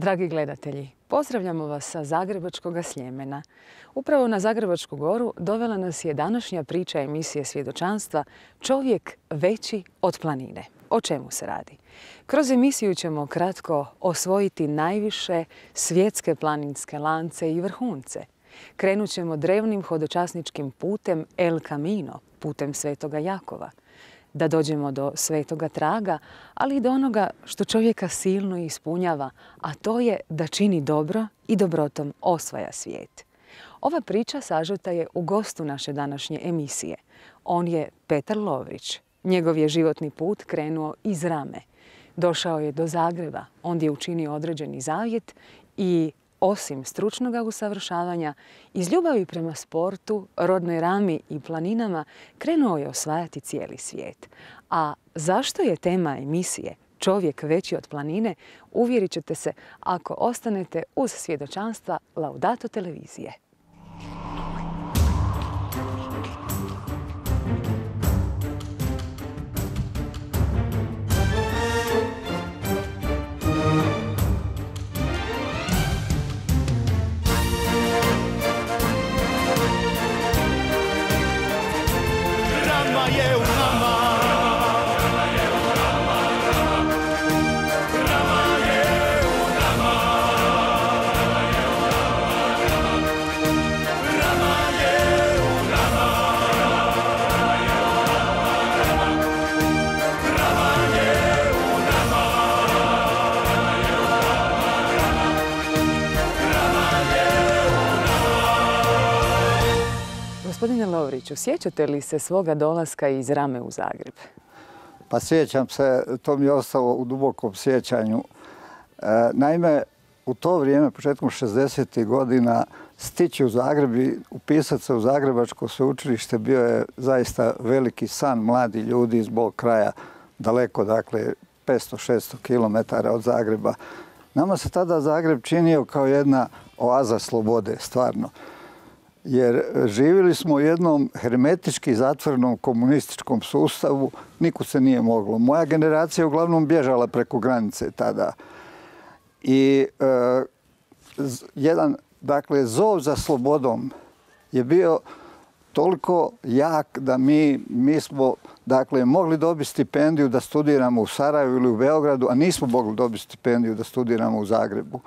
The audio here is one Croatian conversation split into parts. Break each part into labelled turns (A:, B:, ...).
A: Dragi gledatelji, pozdravljamo vas sa Zagrebačkog Sljemena. Upravo na Zagrebačku goru dovela nas je današnja priča emisije Svjedočanstva Čovjek veći od planine. O čemu se radi? Kroz emisiju ćemo kratko osvojiti najviše svjetske planinske lance i vrhunce. Krenut ćemo drevnim hodočasničkim putem El Camino, putem Svetoga Jakova. Da dođemo do Svetoga Traga, ali i do onoga što čovjeka silno ispunjava, a to je da čini dobro i dobrotom osvaja svijet. Ova priča sažeta je u gostu naše današnje emisije. On je Petar Lovrić. Njegov je životni put krenuo iz Rame. Došao je do Zagreba, ondje je učinio određeni zavjet i osim stručnog usavršavanja, iz ljubavi prema sportu, rodnoj Rami i planinama krenuo je osvajati cijeli svijet. A zašto je tema emisije Čovjek veći od planine, uvjerit ćete se ako ostanete uz svjedočanstva Laudato televizije. Gospodine Lovriću, sjećate li se svoga dolaska iz Rame u Zagreb?
B: Pa sjećam se, to mi je ostalo u dubokom sjećanju. Naime, u to vrijeme, početkom 60. godina, stići u Zagreb i upisati se u Zagrebačko sveučilište bio je zaista veliki san mladi ljudi iz bog kraja, daleko, dakle, 500-600 km od Zagreba. Nama se tada Zagreb činio kao jedna oaza slobode, stvarno. Jer živjeli smo u jednom hermetički zatvorenom komunističkom sustavu, nikud se nije moglo. Moja generacija je uglavnom bježala preko granice tada. I jedan, dakle, zov za slobodom je bio toliko jak da mi smo, dakle, mogli dobiti stipendiju da studiramo u Sarajevu ili u Beogradu, a nismo mogli dobiti stipendiju da studiramo u Zagrebu.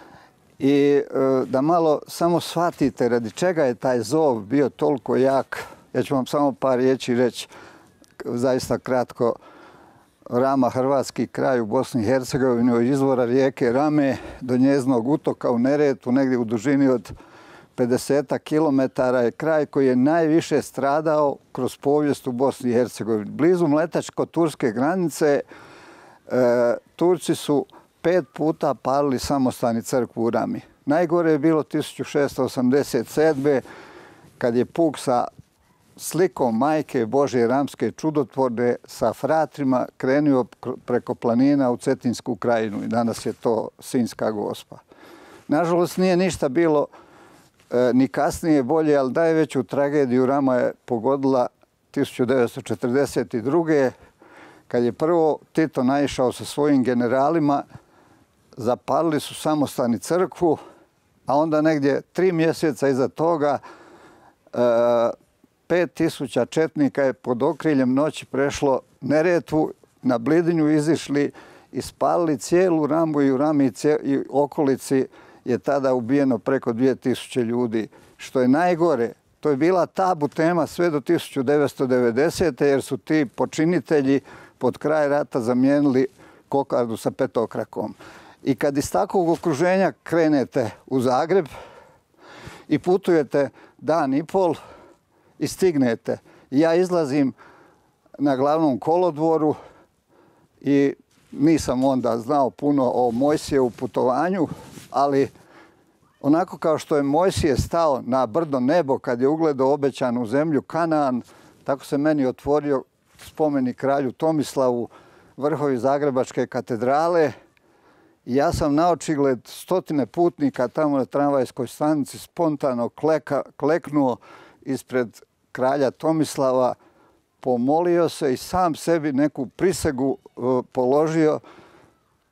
B: I da malo samo shvatite radi čega je taj zov bio toliko jak, ja ću vam samo par riječi reći, zaista kratko. Rama, hrvatski kraj u Bosni i Hercegovini, od izvora rijeke Rame do njezinog utoka u Neretvu, negdje u dužini od 50 km, je kraj koji je najviše stradao kroz povijest u Bosni i Hercegovini. Blizu mletačko-turske granice Turci su 5 puta palili samostani crkvu u Rami. Najgore je bilo 1687. kad je puk sa slikom Majke Božje Ramske čudotvorne sa fratrima krenuo preko planina u Cetinsku krajinu i danas je to Sinjska Gospa. Nažalost nije ništa bilo ni kasnije bolje, ali najveću tragediju Rama je pogodila 1942. kad je prvo Tito naišao sa svojim generalima, zapalili su samostani crkvu, a onda negdje 3 mjeseca iza toga 5000 četnika je pod okriljem noći prešlo Neretvu, na Blidinju izišli i spalili cijelu Ramu i u Rami i okolici je tada ubijeno preko 2000 ljudi. Što je najgore, to je bila tabu tema sve do 1990. jer su ti počinitelji pod kraj rata zamijenili kokardu sa petokrakom. I kad iz takvog okruženja krenete u Zagreb i putujete dan i pol i stignete. Ja izlazim na glavnom kolodvoru i nisam onda znao puno o Mojsijevu putovanju, ali onako kao što je Mojsije stao na brdo nebo kad je ugledao obećanu zemlju Kanaan, tako se meni otvorio spomenik kralju Tomislavu, vrhovi Zagrebačke katedrale. I ja sam na očigled stotine putnika tamo na tramvajskoj stanici spontano kleknuo ispred kralja Tomislava, pomolio se i sam sebi neku prisegu položio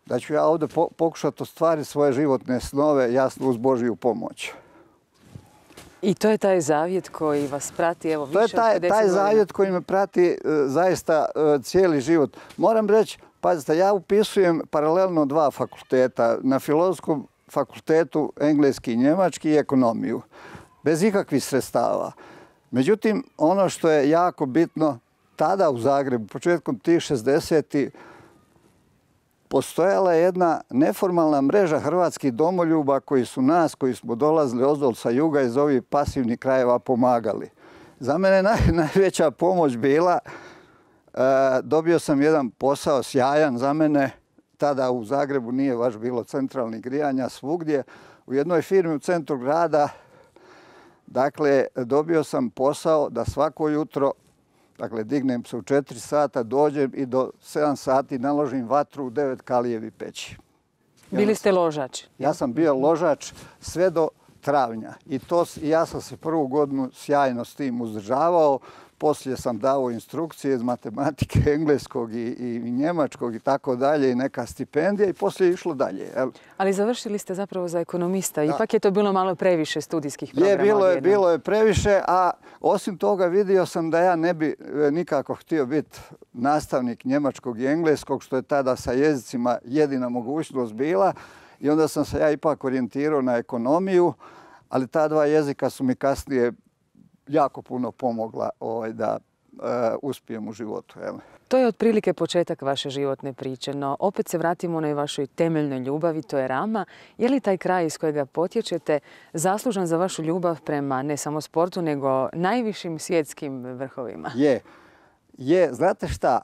B: da ću ja ovdje pokušati ostvariti svoje životne snove, jasno uz Božju pomoć.
A: I to je taj zavjet koji vas prati, evo, više od 50 godina.
B: To je taj zavjet koji me prati zaista cijeli život. Moram reći, pazite, ja upisujem paralelno 2 fakulteta. Na Filozofskom fakultetu engleski i njemački i ekonomiju. Bez ikakvih sredstava. Međutim, ono što je jako bitno, tada u Zagrebu, početkom tih 60-ih, postojala je jedna neformalna mreža hrvatskih domoljuba koji su nas, koji smo dolazili ozdol sa juga iz ovih pasivnih krajeva pomagali. Za mene najveća pomoć bila, dobio sam jedan posao sjajan za mene, tada u Zagrebu nije baš bilo centralnih grijanja svugdje, u jednoj firmi u centru grada. Dakle, dobio sam posao da svako jutro, dakle, dignem se u 4 sata, dođem i do 7 sati naložim vatru u 9 kalijevi peći.
A: Bili ste ložač?
B: Ja sam bio ložač sve do travnja. Ja sam se prvu godinu sjajno s tim uzdržavao. Poslije sam dao instrukcije iz matematike, engleskog i njemačkog i tako dalje i neka stipendija i poslije je išlo dalje.
A: Ali završili ste zapravo za ekonomista. Ipak je to bilo malo previše studijskih programa.
B: Bilo je previše, a osim toga vidio sam da ja ne bi nikako htio biti nastavnik njemačkog i engleskog, što je tada sa jezicima jedina mogućnost bila. I onda sam se ja ipak orijentirao na ekonomiju, ali ta 2 jezika su mi kasnije jako puno pomogla da uspijem u životu.
A: To je otprilike početak vaše životne priče, no opet se vratimo onoj vašoj temeljnoj ljubavi, to je Rama. Je li taj kraj iz kojega potječete zaslužan za vašu ljubav prema ne samo sportu, nego najvišim svjetskim vrhovima?
B: Je. Znate šta,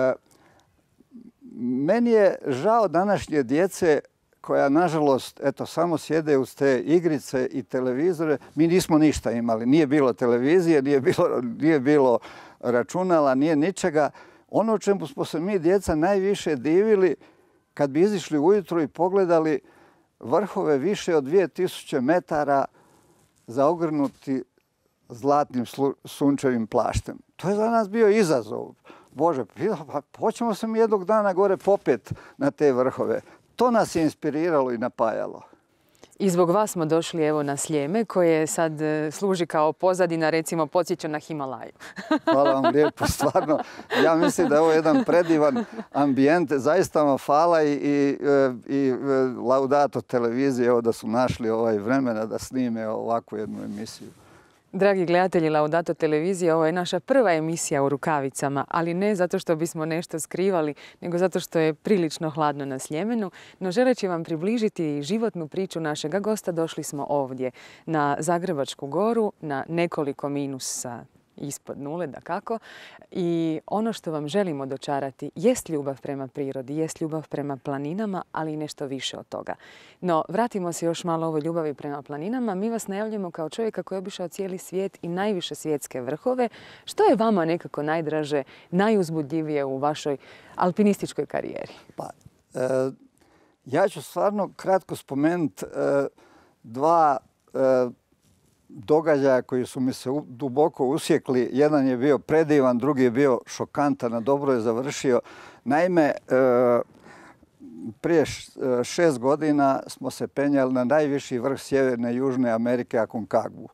B: meni je žao današnje djece koja, nažalost, samo sjede uz te igrice i televizore. Mi nismo ništa imali. Nije bilo televizije, nije bilo računala, nije ničega. Ono o čemu smo se mi djeca najviše divili, kad bi izišli ujutro i pogledali vrhove više od 2000 metara zaogrnuti zlatnim sunčevim plaštem. To je za nas bio izazov. Bože, pa hoćemo se mi jednog dana gore popet na te vrhove. To nas je inspiriralo i napajalo.
A: I zbog vas smo došli evo na Sljeme, koje sad služi kao pozadina, recimo podsjeća na Himalaju.
B: Hvala vam lijepo, stvarno. Ja mislim da je ovo jedan predivan ambijent. Zaista vam hvala i Laudato televizije evo da su našli vremena da snime ovakvu jednu emisiju.
A: Dragi gledatelji Laudato televizije, ovo je naša prva emisija u rukavicama, ali ne zato što bismo nešto skrivali, nego zato što je prilično hladno na Sljemenu. No želeći vam približiti životnu priču našega gosta, došli smo ovdje na Zagrebačku goru, na nekoliko minusa ispod nule, dakako. I ono što vam želimo dočarati jest ljubav prema prirodi, jest ljubav prema planinama, ali i nešto više od toga. No, vratimo se još malo ovoj ljubavi prema planinama. Mi vas najavljamo kao čovjeka koji je obišao cijeli svijet i najviše svjetske vrhove. Što je vama nekako najdraže, najuzbudljivije u vašoj alpinističkoj karijeri?
B: Ja ću stvarno kratko spomenuti 2 događaja koji su mi se duboko usjekli. Jedan je bio predivan, drugi je bio šokantan, a dobro je završio. Naime, prije 6 godina smo se penjali na najviši vrh Sjeverne i Južne Amerike, Aconcagua.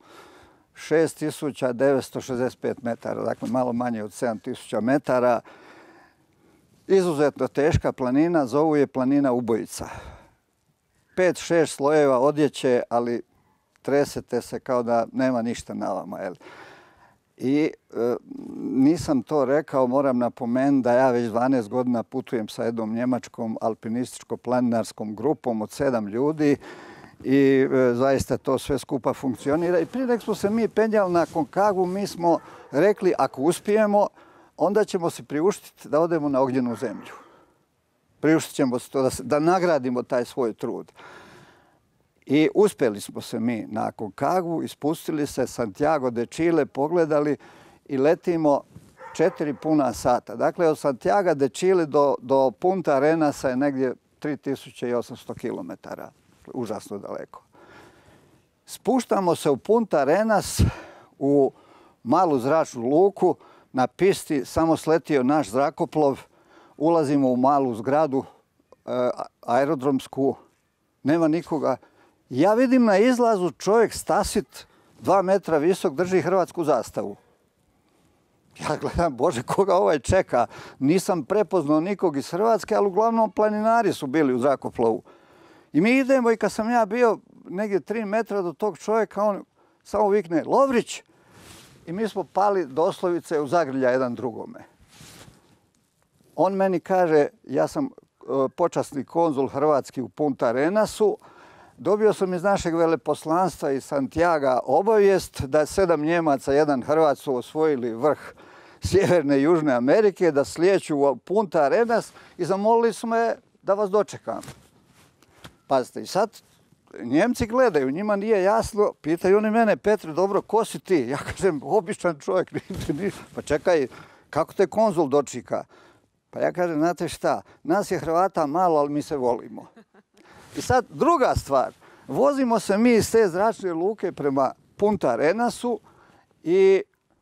B: 6965 metara, dakle malo manje od 7000 metara. Izuzetno teška planina, zovu je planina ubojica. 5-6 slojeva odjeće, ali tresete se kao da nema ništa na vama. I nisam to rekao, moram napomenuti da ja već 12 godina putujem sa jednom njemačkom alpinističko-planinarskom grupom od 7 ljudi i zaista to sve skupa funkcionira. I prije nek smo se mi penjali na Aconcagua, mi smo rekli ako uspijemo, onda ćemo se priuštiti da odemo na ognjenu zemlju. Priuštit ćemo se to da nagradimo taj svoj trud. I uspjeli smo se mi na Aconcagua, ispustili se Santiago de Chile, pogledali i letimo 4 puna sata. Dakle, od Santiago de Chile do Punta Arenasa je negdje 3800 km. Užasno daleko. Spuštamo se u Punta Arenas u malu zračnu luku, na pisti samo sletio naš zrakoplov, ulazimo u malu zgradu aerodromsku, nema nikoga. Ja vidim na izlazu čovjek stasit 2 metra visok, drži hrvatsku zastavu. Ja gledam, Bože, koga ovaj čeka. Nisam prepoznao nikog iz Hrvatske, ali uglavnom planinari su bili u zrakoplovu. I mi idemo i kad sam ja bio negdje 3 metra do tog čovjeka, on samo vikne Lovrić. I mi smo pali doslovice u zagrlja jedan drugome. On meni kaže, ja sam počasni konzul hrvatski u Punta Arenasu, dobio sam iz našeg veleposlanstva iz Santiaga obavijest da je 7 Njemaca, 1 Hrvat su osvojili vrh Sjeverne i Južne Amerike, da slijeću u Punta Arenas i zamolili su me da vas dočekam. Pazite, i sad Njemci gledaju, njima nije jasno, pitaju oni mene, Petre, dobro, ko si ti? Ja kažem, običan čovjek, pa čekaj, kako te konzul dočika? Pa ja kažem, znate šta, nas je Hrvata malo, ali mi se volimo. I sad druga stvar, vozimo se mi iz te zračne luke prema Punta Arenasu i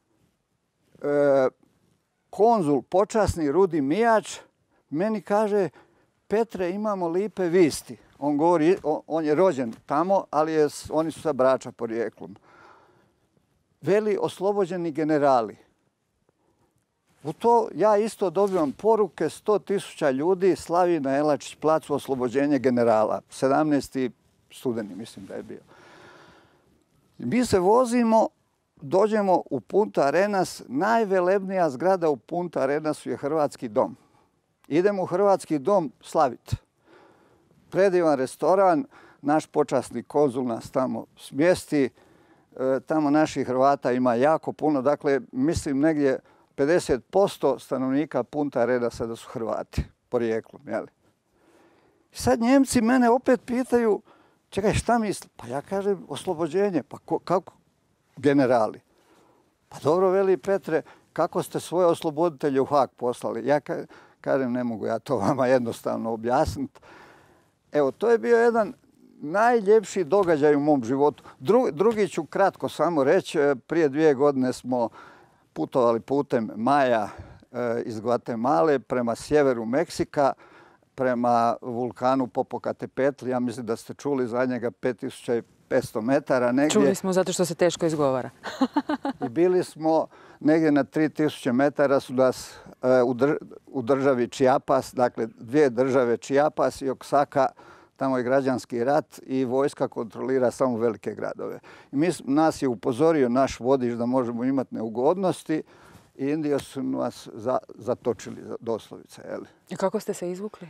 B: konzul počasni Rudi Mijač meni kaže, Petre, imamo lipe visti. On govori, on je rođen tamo, ali oni su sa Brača porijeklom. Veli, oslobođeni generali. U to ja isto dobivam poruke, 100.000 ljudi slavi na Jelačić placu oslobođenje generala. 17. studeni, mislim da je bio. I mi se vozimo, dođemo u Punta Arenas. Najvelebnija zgrada u Punta Arenasu je Hrvatski dom. Idemo u Hrvatski dom slaviti. Predivan restoran, naš počasni konzul nas tamo smjesti. Tamo naših Hrvata ima jako puno. Dakle, mislim negdje 50% stanovnika Punta Arenasa da su Hrvati porijeklom. Jeli? I sad Njemci mene opet pitaju, čekaj, šta misli? Pa ja kažem, oslobođenje. Pa kako? Generali. Pa dobro, veli Petre, kako ste svoje osloboditelje u Haag poslali? Ja kažem, ne mogu ja to vama jednostavno objasniti. Evo, to je bio jedan najljepši događaj u mom životu. Drugi ću kratko samo reći. Prije 2 godine smo putovali putem Maja iz Gvatemale prema sjeveru Meksika, prema vulkanu Popocatépetl. Ja mislim da ste čuli za njega 5500 metara. Negdje.
A: Čuli smo zato što se teško izgovara.
B: I bili smo negdje na 3000 metara su nas u državi Chiapas, dakle 2 države Chiapas i Oaxaca, tamo je građanski rat i vojska kontrolira samo velike gradove. I nas je upozorio naš vodič da možemo imati neugodnosti i Indije su nas zatočili doslovice. Jeli?
A: I kako ste se izvukli?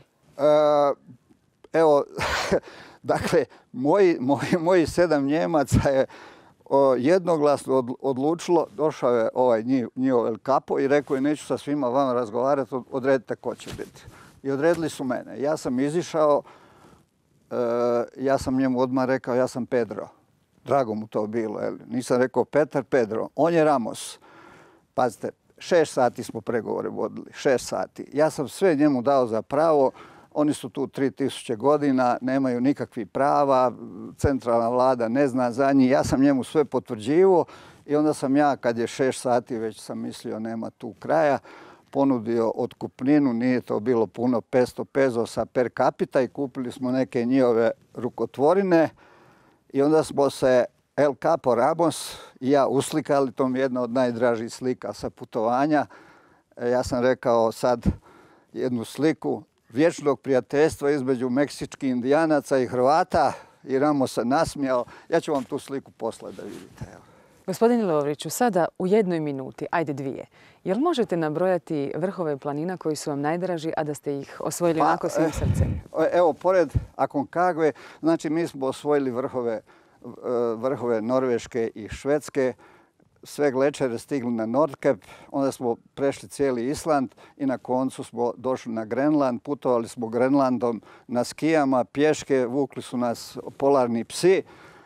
B: Evo, dakle, moji 7 Njemaca je jednoglasno odlučilo, došao je ovaj njihov El Capo i rekao je neću sa svima vama razgovarati, odredite ko će biti. I odredili su mene. Ja sam izišao, ja sam njemu odmah rekao ja sam Pedro. Drago mu to bilo. Jel? Nisam rekao Petar, Pedro. On je Ramos. Pazite, 6 sati smo pregovore vodili. 6 sati. Ja sam sve njemu dao za pravo. Oni su tu 3000 godina, nemaju nikakvih prava, centralna vlada ne zna za njih. Ja sam njemu sve potvrđivao i onda sam ja, kad je 6 sati, već sam mislio nema tu kraja, ponudio otkupninu, nije to bilo puno, 500 pezosa per capita i kupili smo neke njihove rukotvorine i onda smo se El Capo Ramos i ja uslikali, to mi je jedna od najdražih slika sa putovanja. Ja sam rekao sad jednu sliku vječnog prijateljstva između meksičkih indijanaca i Hrvata i Ramos se nasmijao. Ja ću vam tu sliku poslati da vidite. Evo.
A: Gospodine Lovriću, sada u 1 minuti, ajde 2, jel možete nabrojati vrhove planina koji su vam najdraži, a da ste ih osvojili onako svim srcem?
B: Evo, pored Aconcagua, znači mi smo osvojili vrhove Norveške i Švedske, sve glečere stigli na Nordkap, onda smo prešli cijeli Island i na koncu smo došli na Grenland, putovali smo Grenlandom na skijama, pješke, vukli su nas polarni psi.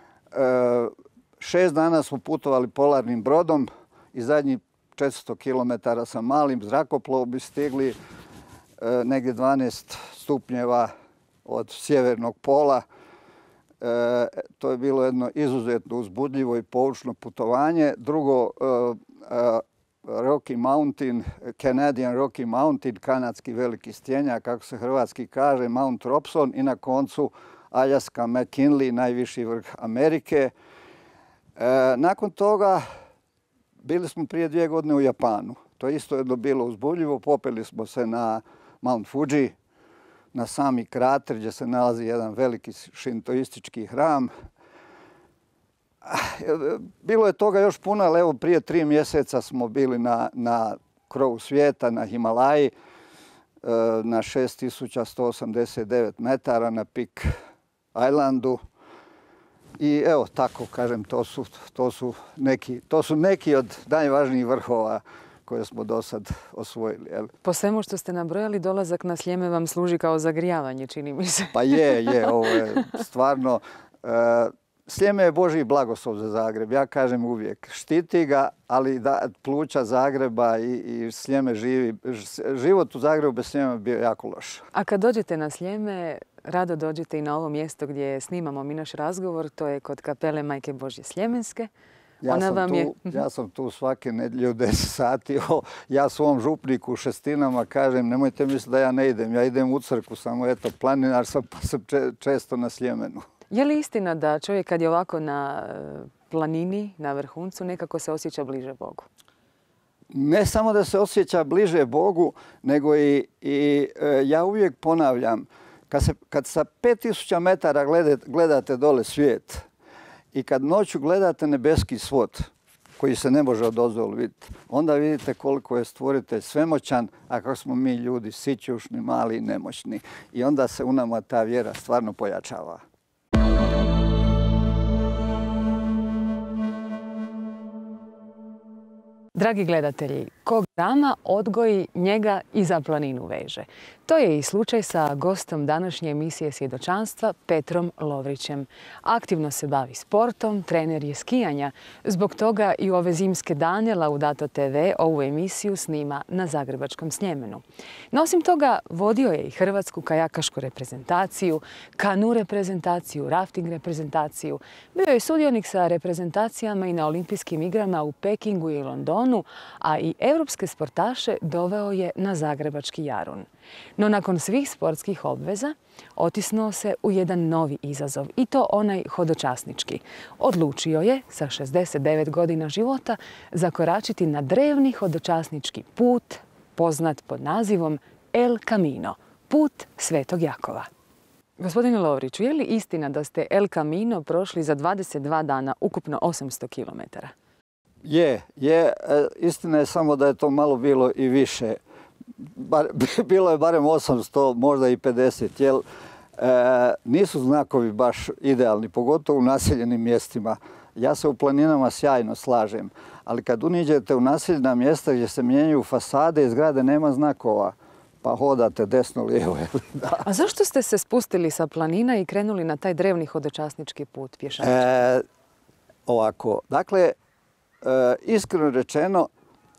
B: 6 dana smo putovali polarnim brodom i zadnjih 400 km sa malim zrakoplovom bi stigli negdje 12 stupnjeva od sjevernog pola. To je bilo jedno izuzetno uzbudljivo i poučno putovanje. Drugo, Rocky Mountain, Canadian Rocky Mountain, kanadski veliki stjenjak, kako se hrvatski kaže, Mount Robson i na koncu Aljaska McKinley, najviši vrh Amerike. Nakon toga bili smo prije 2 godine u Japanu. To isto je bilo uzbudljivo. Popeli smo se na Mount Fuji, na sami krater gdje se nalazi jedan veliki šintoistički hram. Bilo je toga još puno, ali evo prije 3 mjeseca smo bili na krovu svijeta, na Himalaji, na 6189 metara na Peak Islandu. I evo tako kažem, to su neki od najvažnijih vrhova koje smo do sad osvojili. Jel?
A: Po svemu što ste nabrojali, dolazak na Sljeme vam služi kao zagrijavanje, čini mi se.
B: Pa je, ovo je stvarno... Sljeme je Božji blagoslov za Zagreb, ja kažem uvijek. Štiti ga, ali pluća Zagreba i Sljeme živi. Život u Zagrebu bez Sljeme je bio jako loš.
A: A kad dođete na Sljeme, rado dođete i na ovo mjesto gdje snimamo mi naš razgovor, to je kod kapele Majke Božje Sljemenske.
B: Ja sam tu svake nedjelje u 10 sati. Ja svom župniku u Šestinama kažem, nemojte misliti da ja ne idem. Ja idem u crkvu, samo eto, planinar sam pa sam često na Sljemenu.
A: Je li istina da čovjek kad je ovako na planini, na vrhuncu, nekako se osjeća bliže Bogu?
B: Ne samo da se osjeća bliže Bogu, nego i ja uvijek ponavljam, kad sa 5000 metara gledate dole svijet i kad noću gledate nebeski svod, koji se ne može odozdol vidjeti, onda vidite koliko je stvoritelj svemoćan, a kako smo mi ljudi sićušni, mali i nemoćni. I onda se u nama ta vjera stvarno pojačava.
A: Dragi gledatelji, kog rama odgoji, njega i za planinu veže. To je i slučaj sa gostom današnje emisije Svjedočanstva, Petrom Lovrićem. Aktivno se bavi sportom, trener je skijanja. Zbog toga i u ove zimske dane Laudato TV ovu emisiju snima na Zagrebačkom Sljemenu. No osim toga, vodio je i hrvatsku kajakašku reprezentaciju, kanu reprezentaciju, rafting reprezentaciju. Bio je sudionik sa reprezentacijama i na olimpijskim igrama u Pekingu i Londonu, a i europske sportaše doveo je na Zagrebački Jarun. No nakon svih sportskih obveza otisnuo se u jedan novi izazov, i to onaj hodočasnički. Odlučio je sa 69 godina života zakoračiti na drevni hodočasnički put, poznat pod nazivom El Camino, put Svetog Jakova. Gospodine Lovriću, je li istina da ste El Camino prošli za 22 dana, ukupno 800 kilometara?
B: Je. Istina je samo da je to malo bilo i više. Bilo je barem 800, možda i 50, jer nisu znakovi baš idealni, pogotovo u naseljenim mjestima. Ja se u planinama sjajno slažem, ali kad uniđete u naseljena mjesta gdje se mijenjaju fasade i zgrade, nema znakova, pa hodate desno, lijevo.
A: A zašto ste se spustili sa planina i krenuli na taj drevni hodočasnički put pješački?
B: Ovako, dakle, iskreno rečeno,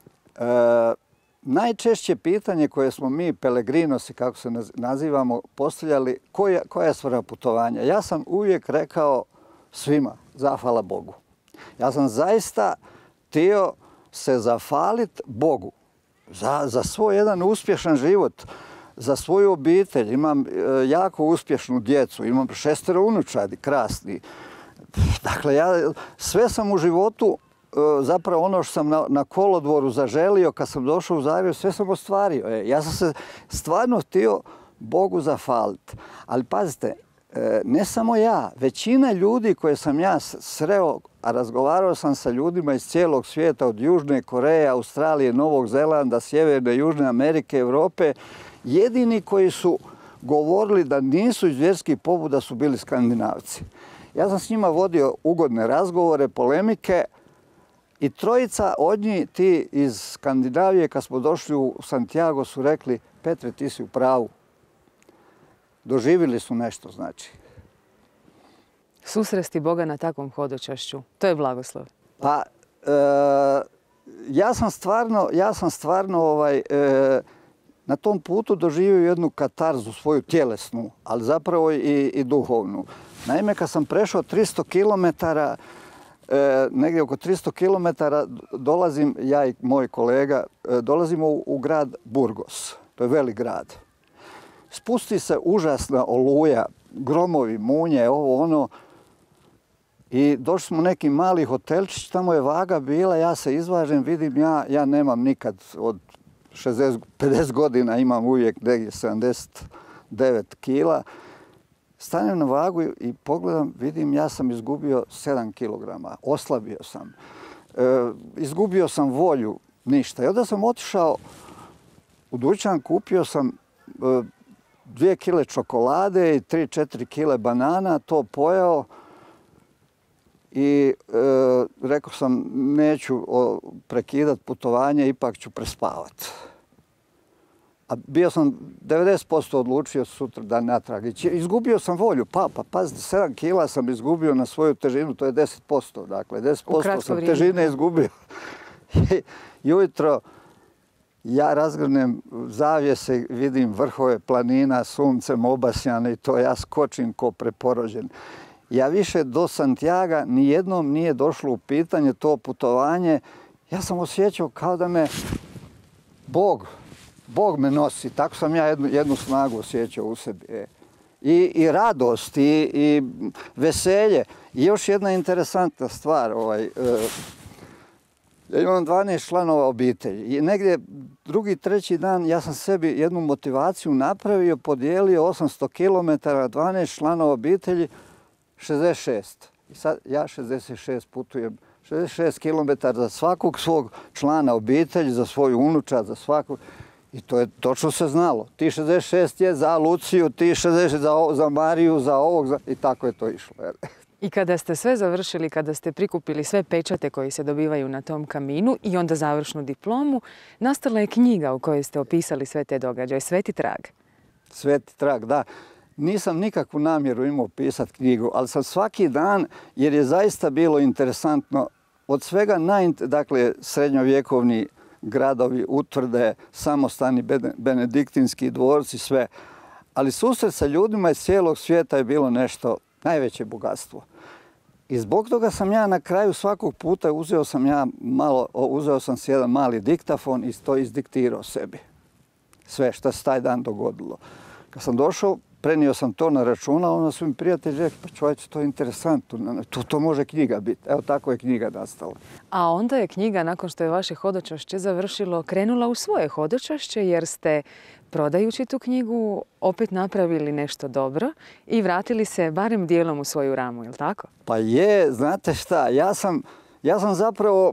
B: najčešće pitanje koje smo mi, pelegrinosi, kako se nazivamo, postavljali, koja je svrha putovanja? Ja sam uvijek rekao svima, zahvala Bogu. Ja sam zaista htio se zahvaliti Bogu za svoj jedan uspješan život, za svoju obitelj. Imam jako uspješnu djecu, imam 6 unučadi, krasni. Dakle, ja sve sam u životu, zapravo ono što sam na kolodvoru zaželio, kad sam došao u Zagreb, sve sam ostvario. Ja sam se stvarno htio Bogu zahvaliti. Ali pazite, ne samo ja, većina ljudi koje sam ja sreo, a razgovarao sam sa ljudima iz cijelog svijeta, od Južne Koreje, Australije, Novog Zelanda, Sjeverne, Južne Amerike, Europe, jedini koji su govorili da nisu iz vjerskih pobuda su bili Skandinavci. Ja sam s njima vodio ugodne razgovore, polemike, i trojica od njih, ti iz Skandinavije, kad smo došli u Santiago, su rekli: Petre, ti si u pravu. Doživjeli su nešto, znači.
A: Susresti Boga na takvom hodočašću, to je blagoslov.
B: Pa, ja sam stvarno na tom putu doživio jednu katarzu, svoju tjelesnu, ali zapravo i duhovnu. Naime, kad sam prešao 300 kilometara, negdje oko 300 km dolazim, ja i moj kolega, dolazimo u grad Burgos. To je velik grad. Spusti se užasna oluja, gromovi, munje, ovo ono. I došli smo u neki mali hotelčić, tamo je vaga bila, ja se izvažem, vidim, ja nemam nikad od 50 godina, imam uvijek negdje 79 kila. Stanem na vagu i pogledam, vidim, ja sam izgubio 7 kilograma, oslabio sam. Izgubio sam volju, ništa. I onda sam otišao u dućan, kupio sam 2 kile čokolade i 3-4 kile banana, to pojeo. I rekao sam, neću prekidati putovanje, ipak ću prespavati. A bio sam 90% odlučio sutra dan natrag. Izgubio sam volju, pazite, 7 kila sam izgubio na svoju težinu, to je 10%. Dakle, 10% sam težine izgubio. I ujutro ja razgrnem zavjese, vidim vrhove planina, suncem obasjane i to ja skočim ko preporođen. Ja više do Santiaga nijednom nije došlo u pitanje to putovanje. Ja sam osjećao kao da me Bog me nosi. Tako sam ja jednu snagu osjećao u sebi. I radost, i veselje. I još jedna interesantna stvar. Ja imam 12 članova obitelji. I negdje drugi, treći dan ja sam sebi jednu motivaciju napravio, podijelio 800 km, 12 članova obitelji, 66. I sad ja 66 putujem, 66 km za svakog svog člana obitelji, za svoju unučad, za svakog. I to je točno se znalo. Ti 66 je za Luciju, ti 60 za Mariju, za ovog, i tako je to išlo.
A: I kada ste sve završili, kada ste prikupili sve pečate koji se dobivaju na tom kaminu i onda završnu diplomu, nastala je knjiga u kojoj ste opisali sve te događaje, Sveti trag. Sveti
B: trag, da. Nisam nikakvu namjeru imao pisati knjigu, ali sam svaki dan, jer je zaista bilo interesantno, od svega dakle, srednjovjekovni gradovi, utvrde, samostani, benediktinski dvorci, sve. Ali susret sa ljudima iz cijelog svijeta je bilo nešto, najveće bogatstvo. I zbog toga sam ja na kraju svakog puta uzeo sam si jedan mali diktafon i to izdiktirao sebi. Sve što se taj dan dogodilo. Kad sam došao, prenio sam to na računal, onda su mi prijatelji rekli, pa čovječe, to je interesantno, to može knjiga biti. Evo, tako je knjiga nastala.
A: A onda je knjiga, nakon što je vaše hodočašće završilo, krenula u svoje hodočašće, jer ste, prodajući tu knjigu, opet napravili nešto dobro i vratili se barem dijelom u svoju ramu, je li tako?
B: Pa je, znate šta, ja sam zapravo,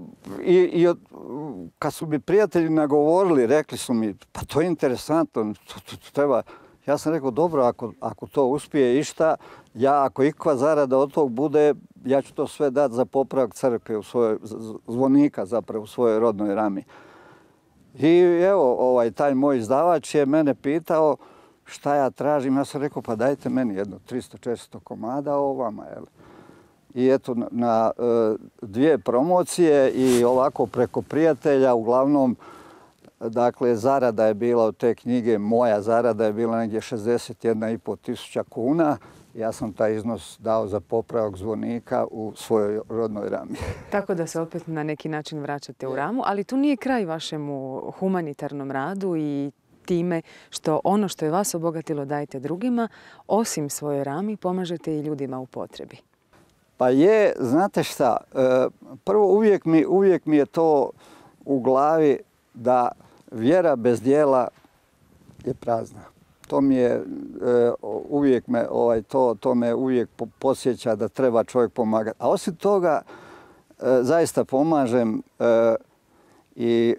B: kad su mi prijatelji nagovorili, rekli su mi, pa to je interesantno, to treba. Ja sam rekao, dobro, ako to uspije išta, ja ako ikva zarada od tog bude, ja ću to sve dati za popravak crkve, zvonika zapravo u svojoj rodnoj rami. I evo, taj moj izdavač je mene pitao šta ja tražim. Ja sam rekao, pa dajte meni jedno 300-400 komada o vama. I eto, na 2 promocije i ovako preko prijatelja, uglavnom, dakle, zarada je bila od te knjige, moja zarada je bila negdje 61,5 tisuća kuna. Ja sam taj iznos dao za popravak zvonika u svojoj rodnoj rami.
A: Tako da se opet na neki način vraćate u ramu, ali tu nije kraj vašemu humanitarnom radu i time što ono što je vas obogatilo dajete drugima, osim svojoj rami pomažete i ljudima u potrebi.
B: Pa je, znate šta, prvo uvijek mi je to u glavi da vjera bez djela je prazna. To mi je uvijek to me uvijek podsjeća da treba čovjek pomagati. A osim toga, zaista pomažem i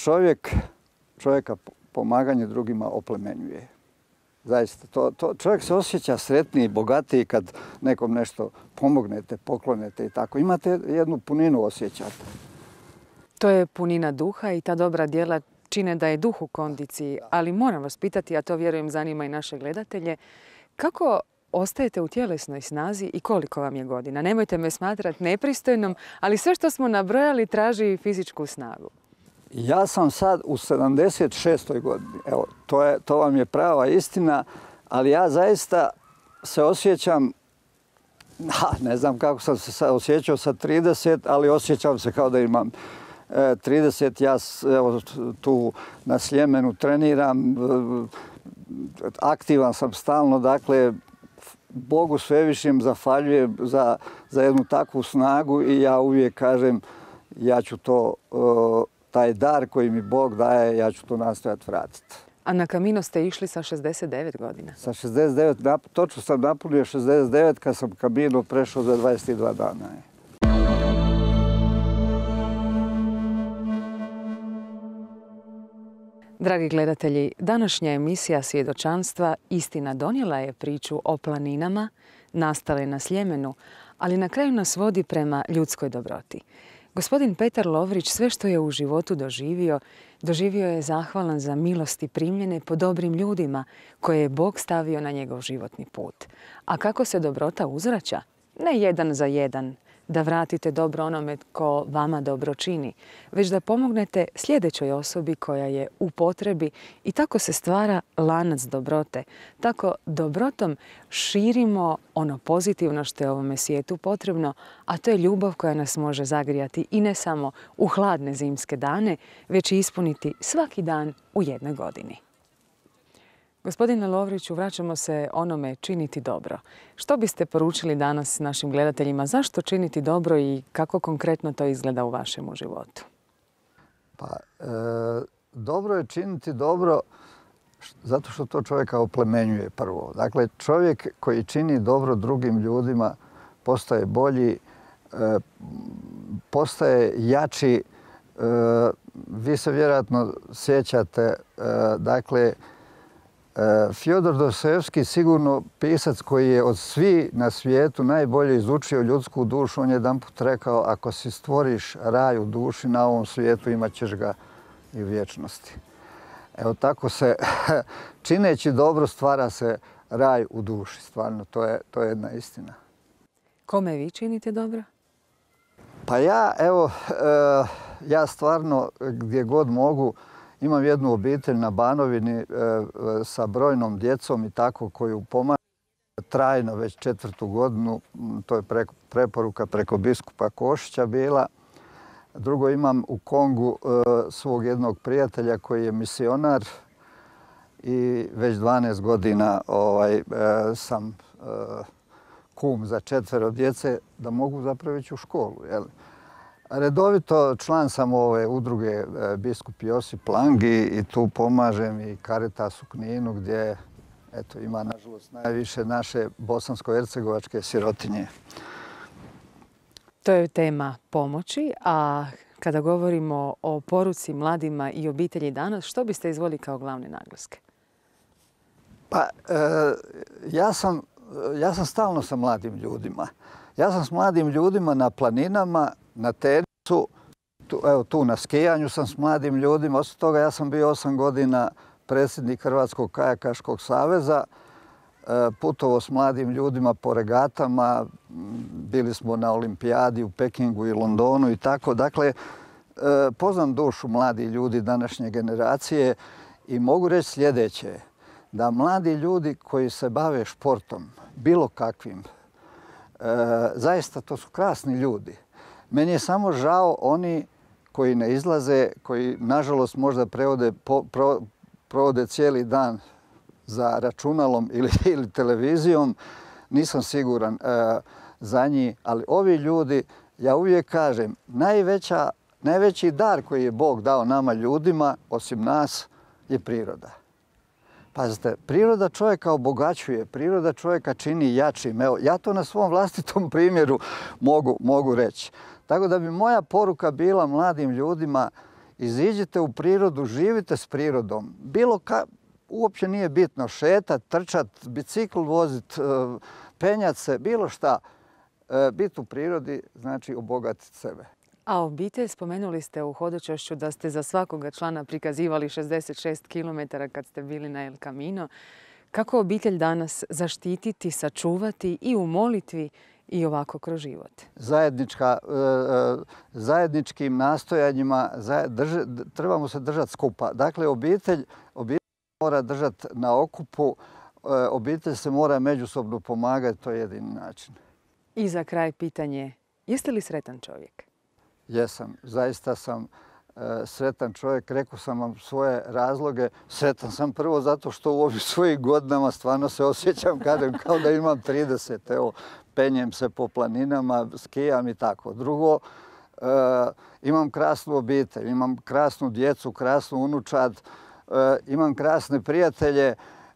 B: čovjeka pomaganje drugima oplemenjuje. Zaista, čovjek se osjeća sretniji i bogatiji kad nekom nešto pomognete, poklonete i tako. Imate jednu puninu, osjećate.
A: To je punina duha i ta dobra djela čine da je duh u kondiciji, ali moram vas pitati, a to vjerujem zanima i naše gledatelje, kako ostajete u tjelesnoj snazi i koliko vam je godina? Nemojte me smatrati nepristojnom, ali sve što smo nabrojali traži fizičku snagu.
B: Ja sam sad u 76. godini. Evo, to vam je prava istina, ali ja zaista se osjećam Ne znam kako sam se osjećao sa 30, ali osjećam se kao da imam 30. Ja evo, tu na Sljemenu treniram, aktivan sam stalno, dakle, Bogu svevišnjem zahvaljujem za jednu takvu snagu i ja uvijek kažem ja ću to, taj dar koji mi Bog daje, ja ću to nastojati vratiti.
A: A na Camino ste išli sa 69 godina?
B: Sa 69, točno sam napunio 69 kad sam Camino prešao za 22 dana.
A: Dragi gledatelji, današnja emisija Svjedočanstva istina donijela je priču o planinama nastale na Sljemenu, ali na kraju nas vodi prema ljudskoj dobroti. Gospodin Petar Lovrić sve što je u životu doživio je zahvalan za milosti primljene po dobrim ljudima koje je Bog stavio na njegov životni put. A kako se dobrota uzvraća? Ne jedan za jedan, da vratite dobro onome ko vama dobro čini, već da pomognete sljedećoj osobi koja je u potrebi i tako se stvara lanac dobrote. Tako dobrotom širimo ono pozitivno što je ovome svijetu potrebno, a to je ljubav koja nas može zagrijati i ne samo u hladne zimske dane, već i ispuniti svaki dan u jednoj godini. Gospodine Lovriću, vraćamo se onome činiti dobro. Što biste poručili danas našim gledateljima? Zašto činiti dobro i kako konkretno to izgleda u vašem životu?
B: Pa, dobro je činiti dobro zato što to čovjeka oplemenjuje prvo. Dakle, čovjek koji čini dobro drugim ljudima postaje bolji, postaje jači. Vi se vjerojatno sjećate, dakle, Fjodor Dostojevski, sigurno pisac koji je od svih na svijetu najbolje izučio ljudsku dušu, on je jedanput rekao ako si stvoriš raj u duši na ovom svijetu imat ćeš ga i u vječnosti. Evo tako se, čineći dobro stvara se raj u duši, stvarno, to je jedna istina.
A: Kome vi činite dobro?
B: Pa ja stvarno gdje god mogu, imam jednu obitelj na Banovini sa brojnom djecom i tako koju pomažem trajno već 4. godinu. To je preporuka preko biskupa Košića bila. Drugo, imam u Kongu svog jednog prijatelja koji je misionar i već 12 godina sam kum za 4 djece da mogu zapravo ići u školu. Redovito član sam ove udruge Biskup Josip Lang i tu pomažem i Caritas u Kninu gdje ima nažalost najviše naše bosansko-hercegovačke sirotinje.
A: To je tema pomoći, a kada govorimo o poruci mladima i obitelji danas, što biste izvoli kao glavne naglaske?
B: Pa, ja sam stalno sa mladim ljudima. Ja sam s mladim ljudima na planinama, na tenisu, tu na skijanju sam s mladim ljudima. Osim toga, ja sam bio 8 godina predsjednik Hrvatskog kajakaškog saveza. Putovao s mladim ljudima po regatama. Bili smo na olimpijadi u Pekingu i Londonu i tako. Dakle, poznam dušu mladih ljudi današnje generacije i mogu reći sljedeće. Da mladi ljudi koji se bave športom, bilo kakvim, zaista to su krasni ljudi. Meni je samo žao oni koji ne izlaze, koji nažalost možda provode cijeli dan za računalom ili televizijom. Nisam siguran za njih, ali ovi ljudi, ja uvijek kažem, najveći dar koji je Bog dao nama ljudima, osim nas, je priroda. Pazite, priroda čovjeka obogaćuje, priroda čovjeka čini jačim. Evo, ja to na svom vlastitom primjeru mogu reći. Tako da bi moja poruka bila mladim ljudima, iziđite u prirodu, živite s prirodom. Uopće nije bitno šetat, trčat, bicikl vozit, penjat se, bilo šta. Biti u prirodi znači obogatiti sebe.
A: A obitelj, spomenuli ste u hodočašću da ste za svakoga člana prikazivali 66 km kad ste bili na El Camino. Kako obitelj danas zaštititi, sačuvati i u molitvi i ovako kroz život?
B: Zajedničkim nastojanjima trebamo se držati skupa. Dakle, obitelj mora držati na okupu, obitelj se mora međusobno pomagati, to je jedini način.
A: I za kraj pitanje, jeste li sretan čovjek?
B: Jesam, zaista sam sretan čovjek. Rekao sam vam svoje razloge. Sretan sam prvo zato što u ovim svojim godinama stvarno se osjećam kao da imam 30. Evo, penjem se po planinama, skijam i tako. Drugo, imam krasnu obitelj, imam krasnu djecu, krasnu unučad, imam krasne prijatelje.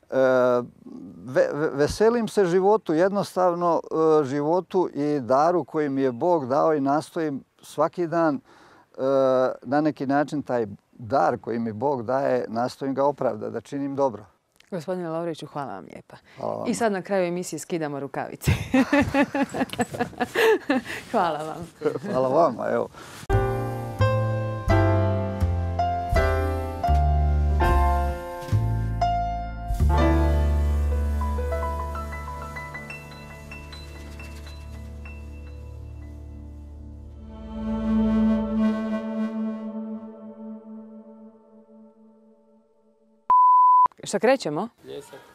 B: Veselim se životu, jednostavno životu i daru koji mi je Bog dao i nastojim svaki dan na neki način taj dar koji mi Bog daje, nastojim ga opravdati, da činim dobro.
A: Gospodine Lovriću, hvala vam lijepa.
B: Hvala vam.
A: I sad na kraju emisije skidamo rukavice. Hvala vam.
B: Hvala vama, evo.
A: Šta krećemo?
C: Jesam.